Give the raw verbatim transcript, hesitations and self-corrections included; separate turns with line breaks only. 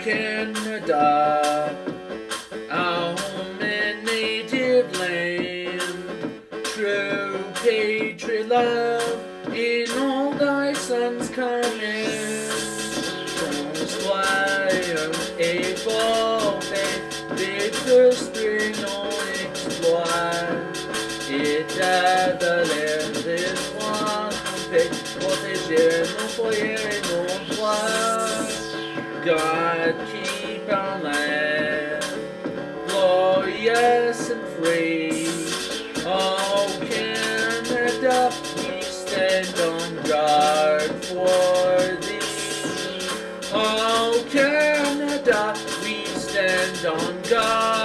Canada, our home and native land, true patriot love in all thy sons' command. Transfire a forfait, bid the spring on exploit. Et à de l'air des soins trompés, protéger nos foyers et nos droits. God keep our land glorious and free. Oh Canada, we stand on guard for thee. Oh Canada, we stand on guard.